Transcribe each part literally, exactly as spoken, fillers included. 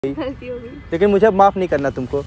गलती हो गई, लेकिन मुझे अब माफ़ नहीं करना तुमको।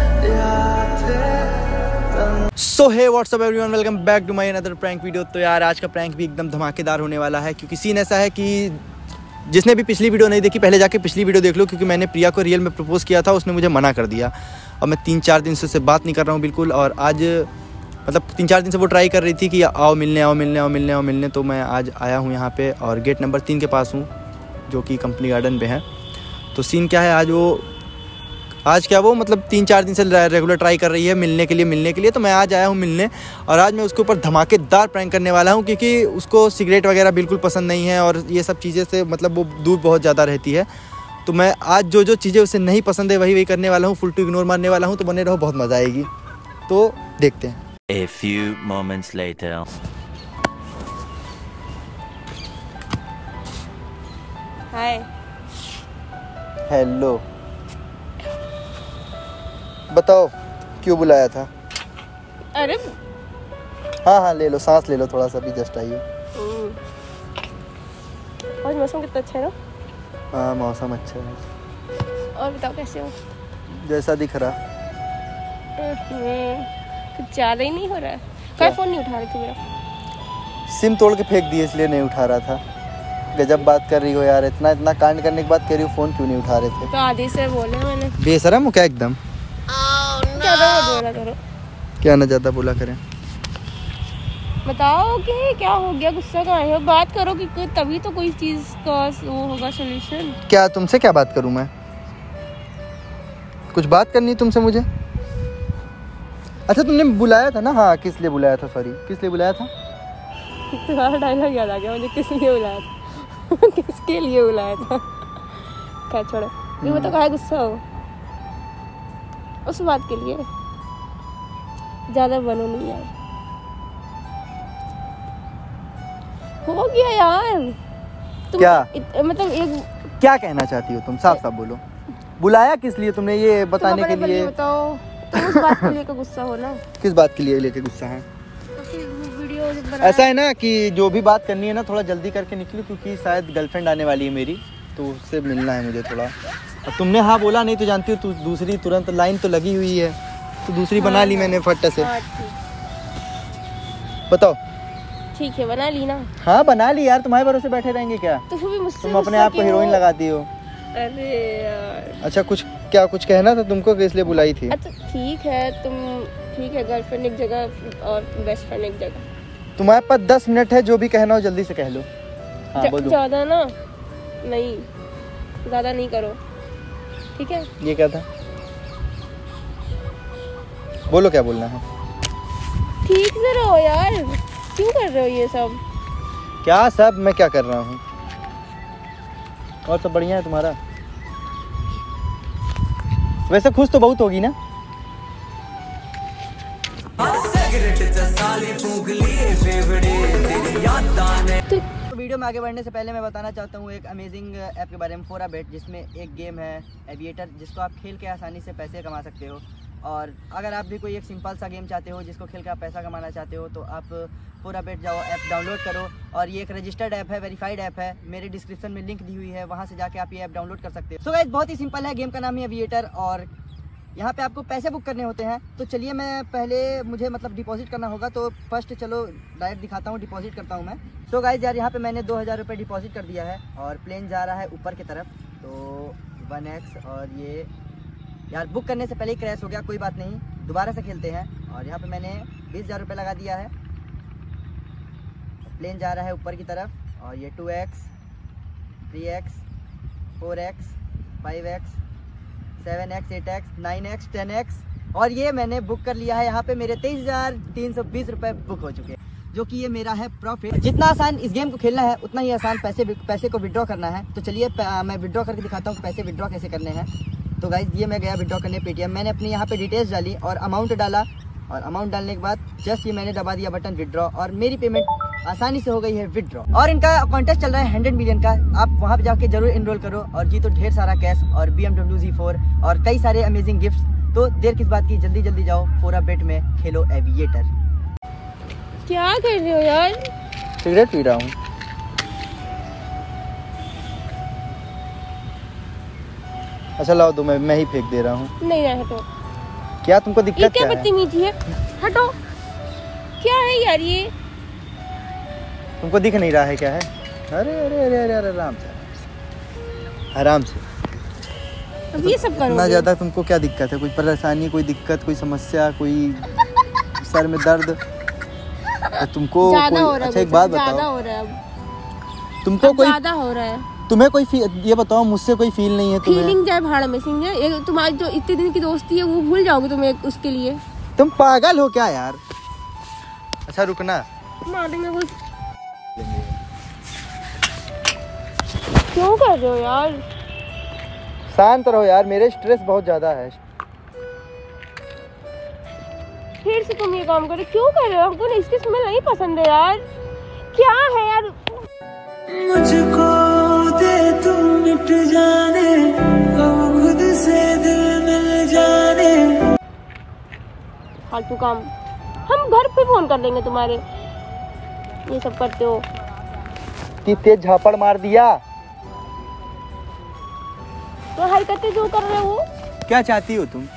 So hey what's up everyone, welcome back to my another prank video. तो यार आज का प्रैंक भी एकदम धमाकेदार होने वाला है, क्योंकि सीन ऐसा है कि जिसने भी पिछली वीडियो नहीं देखी पहले जाके पिछली वीडियो देख लो, क्योंकि मैंने प्रिया को रियल में प्रपोज किया था, उसने मुझे मना कर दिया। अब मैं तीन चार दिन से उससे बात नहीं कर रहा हूँ बिल्कुल, और आज मतलब तीन चार दिन से वो ट्राई कर रही थी कि आओ मिलने आओ मिलने आओ मिलने आओ मिलने। तो मैं आज आया हूँ यहाँ पे और गेट नंबर तीन के पास हूँ, जो कि कंपनी गार्डन पे है। तो सीन क्या है, आज वो आज क्या वो मतलब तीन चार दिन से रेगुलर ट्राई कर रही है मिलने के लिए मिलने के लिए तो मैं आज आया हूँ मिलने, और आज मैं उसके ऊपर धमाकेदार प्रैंक करने वाला हूँ, क्योंकि उसको सिगरेट वगैरह बिल्कुल पसंद नहीं है और ये सब चीज़ें से मतलब वो दूर बहुत ज़्यादा रहती है। तो मैं आज जो जो चीज़ें उसे नहीं पसंद है वही वही करने वाला हूँ, फुल टू इग्नोर मारने वाला हूँ। तो बने रहो, बहुत मज़ा आएगी। तो देखते हैं। A few moments later. Hi. Hello, बताओ क्यों बुलाया था? अरे हाँ हाँ ले लो, सांस ले लो थोड़ा सा, भी जस्ट आई हो। आज मौसम कितना अच्छा है ना। हाँ मौसम अच्छा है। और बताओ कैसे हो? जैसा दिख रहा। कुछ ज़्यादा ही नहीं हो रहा है। कल फ़ोन नहीं उठा रही थी मेरा। सिम तोड़ के फेंक दिए इसलिए नहीं उठा रहा था। गजब बात कर रही हो यार, इतना इतना कांड करने के बाद कह रही हो फ़ोन क्यों नहीं उठा रहे थे? तो आधी से बोले मैंने। बेशरम हो क्या एकदम? ज़्यादा मत बोला करो। क्या ना ज़्यादा बोला करें? बताओ कि क्या हो गया, गुस्सा कहाँ है? बात करो कि तभी तो कोई चीज़ का वो होगा सोल्यूशन। क्या तुमसे क्या बात करूं मैं? कुछ बात करनी है तुमसे मुझे? अच्छा तुमने बुलाया था ना? हाँ किस लिए बुलाया था? सॉरी किस लिए बुलाया था? तुम्हारा डायलॉग याद आ गया मुझे, किस लिए बुलाया था? किसके लिए बुलाया था? क्या छोड़ो, ये बताओ कहाँ गुस्सा हो? उस बात के लिए ज़्यादा बनो नहीं यार। हो गया यार। तुम क्या इत, मतलब एक क्या कहना चाहती हो तुम? साफ साफ बोलो। बुलाया किस लिए तुमने, ये बताने के लिए? बताओ तुम उस बात के लिए का गुस्सा हो ना? किस बात के लिए लेके गुस्सा है? तो फिर वीडियो ऐसा है ना कि जो भी बात करनी है ना थोड़ा जल्दी करके निकलो, क्योंकि शायद गर्लफ्रेंड आने वाली है मेरी, तो उससे मिलना है मुझे थोड़ा। अब तुमने हाँ बोला, नहीं तो जानती हो तू दूसरी तुरंत लाइन तो लगी हुई है, तो दूसरी हाँ, बना ली हाँ, मैंने फट से। हाँ, बताओ। ठीक है बना ली ना? हाँ बना ली यार, तुम्हारे भरोसे बैठे रहेंगे क्या? तो फिर भी मुझसे तुम अपने आप को हीरोइन लगाती हो। अरे यार। अच्छा कुछ क्या कुछ कहना था तुमको कि इसलिए बुलाई थी? अच्छा ठीक है, तुम ठीक है, गर्लफ्रेंड एक जगह और बेस्ट फ्रेंड एक जगह। तुम्हारे पास दस मिनट है, जो भी कहना हो जल्दी से कह लो। हाँ बोलो। ज़्यादा ना नहीं, ज़्यादा नहीं करो, ठीक है? ये क्या था? बोलो क्या बोलना है? ठीक से रहो यार, क्यों कर रहे हो ये सब? क्या सब? मैं क्या कर रहा हूँ? और सब बढ़िया है तुम्हारा? वैसे खुश तो बहुत होगी ना? तो वीडियो में आगे बढ़ने से पहले मैं बताना चाहता हूँ एक अमेजिंग ऐप के बारे में, फोरा बेट, जिसमें एक गेम है एविएटर, जिसको आप खेल के आसानी से पैसे कमा सकते हो। और अगर आप भी कोई एक सिंपल सा गेम चाहते हो जिसको खेल के आप पैसा कमाना चाहते हो, तो आप फोरा बेट जाओ, ऐप डाउनलोड करो। और ये एक रजिस्टर्ड ऐप है, वेरीफाइड ऐप है, मेरे डिस्क्रिप्शन में लिंक दी हुई है, वहाँ से जाके आप ये ऐप डाउनलोड कर सकते हो। सो गाइस बहुत ही सिंपल है, गेम का नाम है एविएटर, और यहाँ पे आपको पैसे बुक करने होते हैं। तो चलिए मैं पहले मुझे मतलब डिपॉजिट करना होगा, तो फर्स्ट चलो डायरेक्ट दिखाता हूँ, डिपॉजिट करता हूँ मैं। सो गाइस यार यहाँ पे मैंने दो हज़ार रुपये डिपॉजिट कर दिया है, और प्लेन जा रहा है ऊपर की तरफ। तो वन एक्स, और ये यार बुक करने से पहले ही क्रैश हो गया, कोई बात नहीं, दोबारा से खेलते हैं। और यहाँ पे मैंने बीस हज़ार रुपये लगा दिया है, प्लेन जा रहा है ऊपर की तरफ। और ये two x, three x, four x, five x, seven x, eight x, nine x, ten x, और ये मैंने बुक कर लिया है। यहाँ पे मेरे तेईस हज़ार तीन सौ बीस रुपये बुक हो चुके हैं, जो कि ये मेरा है प्रॉफिट। जितना आसान इस गेम को खेलना है उतना ही आसान पैसे पैसे को विड्रॉ करना है। तो चलिए मैं विड्रॉ करके दिखाता हूँ पैसे विड्रॉ कैसे करने हैं। तो गाइज ये मैं गया विड्रॉ करने पेटीएम, मैंने अपनी यहाँ पे डिटेल्स डाली और अमाउंट डाला, और अमाउंट डालने के बाद जस्ट ये मैंने दबा दिया बटन विड्रॉ, और मेरी पेमेंट आसानी से हो गई है विड्रॉ। और इनका कॉन्टेस्ट चल रहा है हंड्रेड मिलियन का, आप वहाँ पे जाके जरूर इनरोल करो और जीतो ढेर सारा कैश और B M W G four और कई सारे अमेजिंग गिफ्ट्स। तो देर किस बात की, जल्दी जल्दी जाओ फोरा बेट में खेलो एविएटर। क्या कर रहे हो यार? सिगरेट पी रहा हूँ। अच्छा लाओ दो, मैं मैं ही फेंक दे रहा हूँ। नहीं नहीं हटो। क्या तुमको ये दिक्कत क्या क्या है? बदतमीजी है, हटो। क्या है यार ये? तुमको दिख नहीं रहा है क्या है? अरे अरे अरे अरे अरे आराम से आराम से। अब ये सब करो इतना ज़्यादा तुमको क्या दिक्कत है? कोई परेशानी, कोई दिक्कत, कोई समस्या, कोई सर में दर्द? तो तुमको ज्यादा हो कोई रहा है, अच्छा एक बात ज्यादा बताओ, हो रहा है अब, तुमको अब कोई ज्यादा हो रहा है। तुम्हें कोई फी- ये बताओ, मुझसे कोई फील नहीं है तुम्हें? फीलिंग जाए भाड़ में सिंह है, ये तुम्हारी जो इतने दिन की दोस्ती है वो भूल जाओगे तुम एक उसके लिए? तुम पागल हो क्या यार? अच्छा रुकना, मारेंगे कुछ। क्यों कर रहे हो यार? शांत रहो यार, मेरे स्ट्रेस बहुत ज्यादा है। फिर से तुम ये काम कर रहे हो, क्यों कर रहे हो? हमको नहीं, इसकी स्मेल नहीं पसंद है यार। क्या है यार? मुझको दे तुम मिट जाने, अब खुद से दिल मिल जाने। फालतू काम, हम घर पे फोन कर लेंगे तुम्हारे। ये सब करते हो। कि तेज झापड़ मार दिया। तो हरकतें जो कर रहे हो। क्या चाहती हो तुम?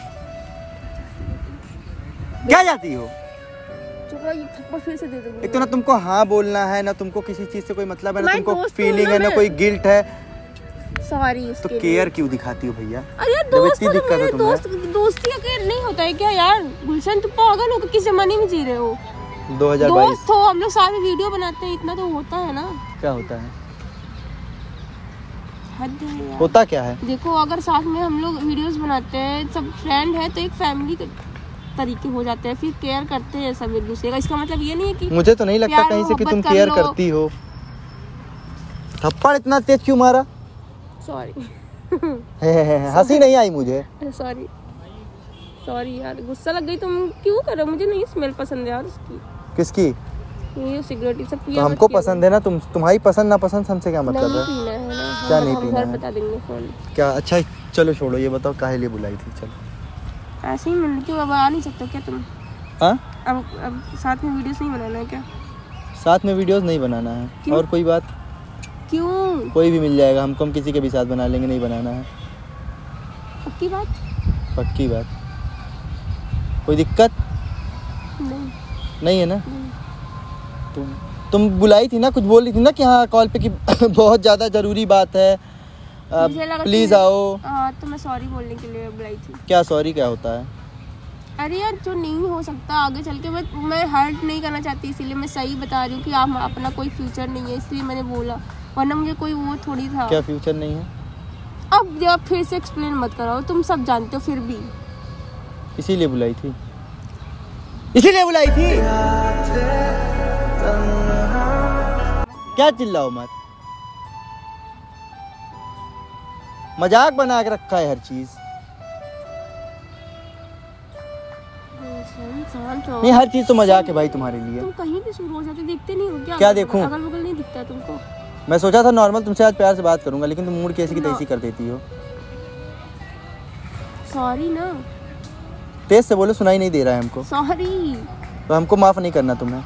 क्या चाहती हो? चलो ये थप्पड़ फिर से दे दूंगी। एक तो ना तुमको हाँ बोलना है, ना तुमको किसी चीज से कोई मतलब है, ना मैं तुमको दोस्त फीलिंग हूँ है, ना ना मैं। कोई गिल्ट है। सॉरी तो उसके लिए। केयर क्यों दिखाती हो भैया? अरे यार जब दोस्त इतनी हो तो दिक्कत है मेरे तुम्हें। दोस्त, दोस्ती का केयर नहीं होता है क्या यार? गुलशन तुम पागल हो, किस जमाने में जी रहे हो? दो हज़ार बाईस दोस्त हो, हम लोग सारे वीडियो बनाते हैं, इतना तो होता है ना। क्या होता है? हद है यार। होता क्या है? देखो अगर साथ में हम लोग वीडियोस बनाते हैं, सब फ्रेंड है तो एक फैमिली के तरीके हो जाते हैं, फिर केयर करते हैं सब एक दूसरे का। इसका मतलब ये नहीं है कि मुझे तो नहीं लगता प्यार कहीं से कि तुम मोहब्बत कर केयर लो। करती हो। थप्पड़ इतना तेज क्यों मारा? सॉरी हंसी नहीं आई मुझे। सॉरी सॉरी यार, गुस्सा लग गई। तुम क्यों कर रहे हो? मुझे नहीं स्मेल पसंद है यार उसकी। किसकी? ये सिगरेट सब तो पिया हमको मत किया पसंद है ना, तुम तुम्हारी पसंद ना पसंद हमसे क्या मतलब नहीं है? पीना है ना। क्या हम- नहीं हम पीना घर है? बता देंगे फोन। क्या? अच्छा चलो छोड़ो, ये बताओ काहे लिए बुलाई थी? चलो ऐसे ही मिल क्यों? अब आ नहीं सकते क्या तुम? हाँ, अब अब साथ में वीडियोस नहीं बनाना है क्या? साथ में वीडियोस नहीं बनाना है। क्यों? और कोई बात? क्यों? कोई भी मिल जाएगा हमको, हम किसी के भी साथ बना लेंगे, नहीं बनाना है। पक्की बात? पक्की बात। कोई दिक्कत नहीं नहीं है ना? नहीं। तुम तुम बुलाई थी ना, कुछ बोल रही थी ना कि हाँ कॉल पे कि बहुत ज़्यादा ज़रूरी बात है, मुझे लगा प्लीज़ तुमने- आओ। हाँ तो मैं सॉरी बोलने के लिए बुलाई थी। क्या सॉरी क्या होता है? अरे यार जो नहीं हो सकता आगे चल के, मैं मैं हर्ट नहीं करना चाहती, इसीलिए मैं सही बता रही हूँ कि आप अपना कोई फ्यूचर नहीं है, इसलिए मैंने बोला, वरना मुझे कोई वो थोड़ी था। क्या फ्यूचर नहीं है? अब जब फिर से एक्सप्लेन मत कराओ, तुम सब जानते हो फिर भी। इसीलिए बुलाई थी, इसीलिए बुलाई थी। क्या चिल्लाओ मत, मजाक बना के रखा है हर चीज। नहीं, हर चीज तो मजाक है भाई तुम्हारे लिए। तुम कहीं भी शुरू हो जाते, देखते नहीं हो क्या? क्या देखूं? अगल बगल नहीं दिखता तुमको? मैं सोचा था नॉर्मल तुमसे आज प्यार से बात करूंगा, लेकिन तुम मूड कैसी की तैसी कर देती हो। सॉरी ना। तेज से बोलो, सुनाई नहीं दे रहा है हमको। सॉरी। तो हमको माफ नहीं करना तुम्हें।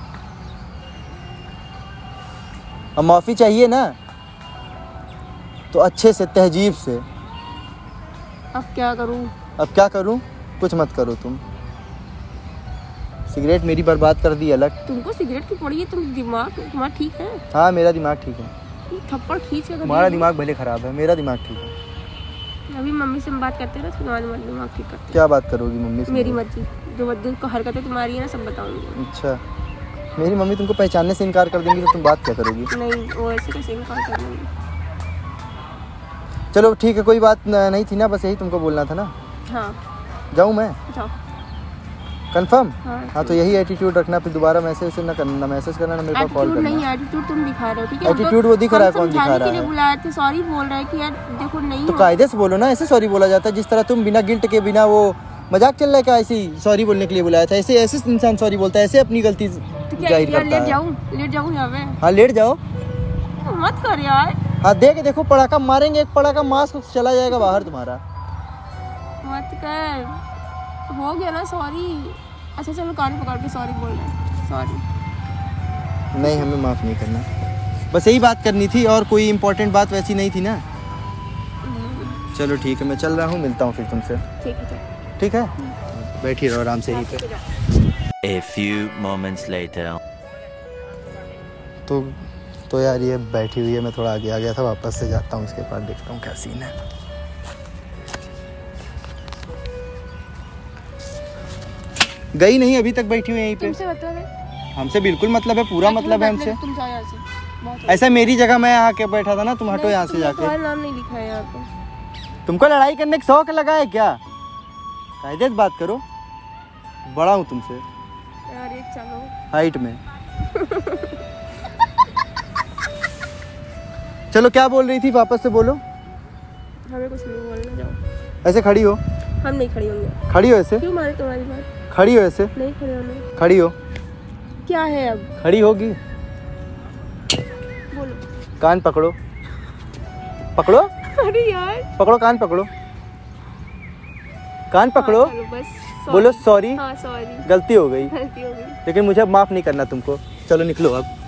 अब माफी चाहिए ना तो अच्छे से, तहजीब से। अब क्या करूं? अब क्या करूं? कुछ मत करो तुम। सिगरेट मेरी बर्बाद कर दी अलग। तुमको सिगरेट की पड़ी है? तुम दिमाग तुम्हारा ठीक है? हाँ मेरा दिमाग ठीक है, ये थप्पड़ खींच के तुम्हारा दिमाग भले खराब है, मेरा दिमाग ठीक है। अभी मम्मी से हम बात करते हैं ना, तुम्हारा दिमाग ठीक करते क्या बात करोगी मम्मी से? हैं। मेरी मर्जी, जो बदल को हरकतें तुम्हारी है ना सब बताऊंगी। अच्छा, मेरी मम्मी तुमको पहचानने से इनकार कर देंगी तो तुम बात क्या करोगी? नहीं वो ऐसे कैसे इनकार कर देंगे? चलो ठीक है, कोई बात न- नहीं थी ना, बस यही तुमको बोलना था ना। हाँ जाऊँ मैं? जाओ। कंफर्म? हाँ, हाँ तो यही एटीट्यूड रखना, फिर दोबारा मैसेज ना करना, मैसेज करना ना मेरे पास कॉल एटीट्यूड नहीं, करना। एटीट्यूड तुम दिखा रहे हो, ठीक है? हम एटीट्यूड तो- वो दिख रहा है, हम कौन दिखा समझाने रहा के लिए है? बुलाए थे, सॉरी बोल रहे हैं कि यार देखो नहीं तो हो- कायदे से बोलो ना, ऐसे सॉरी बोला जाता है जिस तरह तुम बिना गिल्ट के, बिना वो मजाक चल रहा है क्या? ऐसे ही सॉरी बोलने के लिए बुलाया था? ऐसे ऐसे इंसान सॉरी बोलता है, ऐसे अपनी गलती तो क्या जाहिर यार करता लेट है। जाऊं? लेट जाऊं यहाँ पे? हाँ लेट जाओ। मत कर यार, हाँ दे के देखो, पड़ाका मारेंगे, एक पड़ाका मास्क चला जाएगा बाहर तुम्हारा। मत कर। हो गया ना सॉरी? अच्छा चलो कान पकड़ के सॉरी बोल रहे हैं, सॉरी। नहीं, हमें माफ़ नहीं करना, बस यही बात करनी थी, और कोई इम्पोर्टेंट बात वैसी नहीं थी ना। चलो ठीक है, मैं चल रहा हूँ, मिलता हूँ फिर तुमसे। ठीक है चल। ठीक है, बैठी रहो आराम से यहीं पे। A few moments later. तो तो यार ये बैठी हुई है, मैं थोड़ा आगे आ गया था, वापस से जाता हूँ उसके पास, देखता हूँ क्या सीन है। गई नहीं, अभी तक बैठी हुई है यहीं पे। तुमसे मतलब है? हमसे बिल्कुल मतलब है, पूरा मतलब है हमसे। तुम जाओ यहाँ से। बहुत ऐसा मेरी जगह मैं आके बैठा था ना, तुम हटो यहाँ से जाके। तुम्हारा नाम नहीं लिखा है यहाँ पे। तुमको लड़ाई करने का शौक लगा है क्या? कायदे से बात करो, बड़ा हूँ तुमसे यार ये चलो हाइट में। चलो क्या बोल रही थी, वापस से बोलो। हमें कुछ नहीं बोलना, जाओ। ऐसे खड़ी हो, हम नहीं खड़ी होंगे। खड़ी हो ऐसे, क्यों मारे तुम्हारी बात? खड़ी हो ऐसे, नहीं खड़े होने। खड़ी हो, क्या है अब? खड़ी होगी। बोलो। कान पकड़ो, पकड़ो, अरे यार पकड़ो, कान पकड़ो, कान पकड़ो। हाँ, चलो बस sorry। बोलो सॉरी, हाँ सॉरी, गलती हो गई, गलती हो गई। लेकिन मुझे माफ नहीं करना तुमको। चलो निकलो अब।